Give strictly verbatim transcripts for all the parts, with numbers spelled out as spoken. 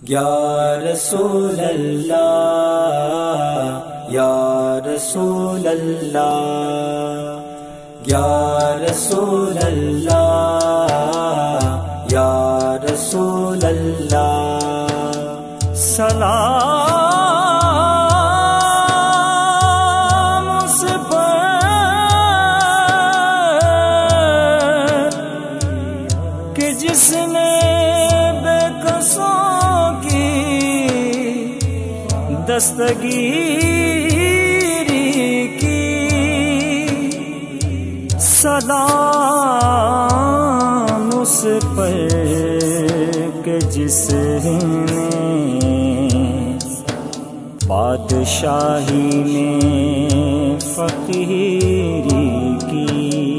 یا رسول اللہ یا رسول اللہ یا رسول اللہ یا رسول اللہ سلام اس پر کہ جس نے بے کسوں کی دستگیری کی سلام اس پر کہ جس نے بادشاہی میں فقیری کی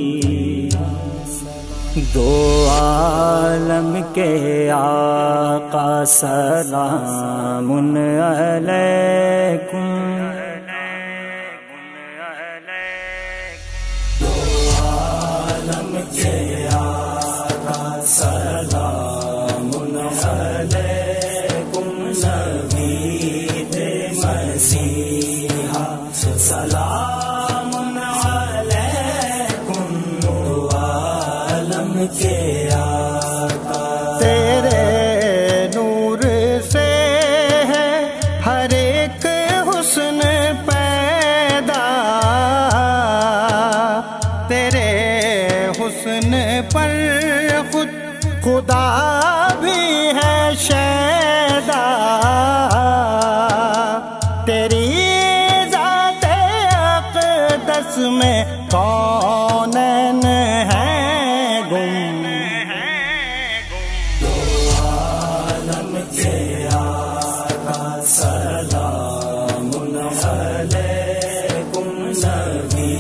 دو عالم کے آقا سلام علیکم دو عالم کے آقا سلام علیکم نبی مسیحا سلام علیکم دو عالم کے آقا تیرے نور سے ہے ہر ایک حسن پیدا تیرے حسن پر خود خدا بھی ہے شیدا تیری ذات اقدس میں کونین ہے گم دو عالم کے آقا سلام علیکم نبی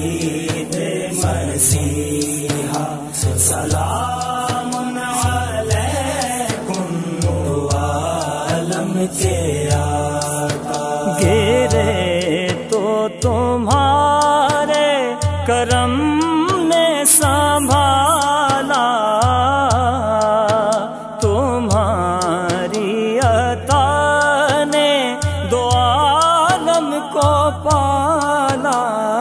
مسیحا سلام علیکم دو عالم کے آقا گرے تو تمہارے کرم نے سنبھالا تمہاری عطا نے دو عالم کو پالا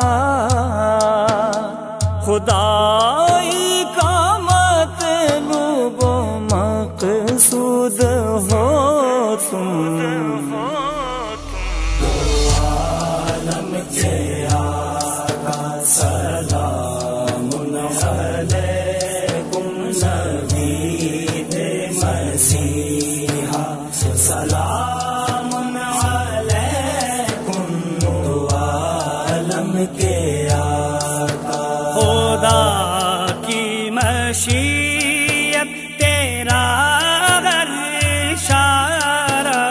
خدائی کا مطلوب و مقصود ہو تم دو عالم کے آقا سلام علیکم نبی مسیحا سلام علیکم دو عالم کے آقا خدا کی مشیت تیرا ہر اشارہ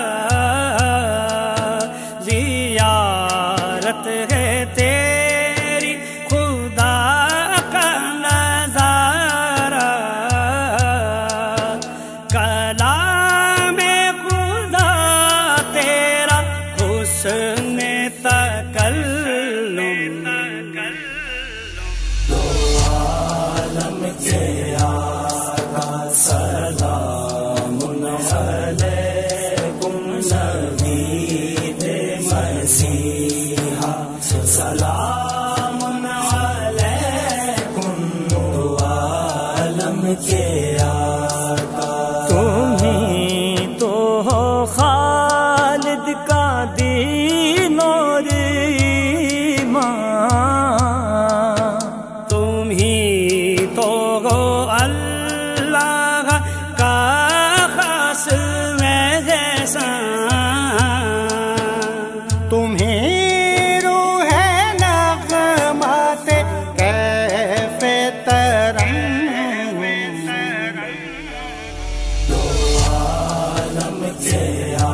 زیارت ہے تیری خدا کا نظارہ کلام خدا تیرا حسن تکلم دو عالم کے آقا سلام علیکم نبی مسیحا سلام علیکم دو عالم کے آقا تمہیں تو ہو خالد کا دین اور ایمان تم ہی تو ہو اللہ کا خاص میں جیسا تمہیں روح نغمات کیف ترنم دو عالم کے